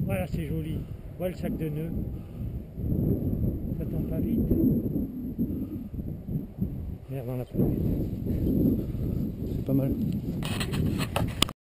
Voilà, c'est joli. Voilà le sac de nœuds. Ça tombe pas vite. Merde, on l'a pas vite. C'est pas mal.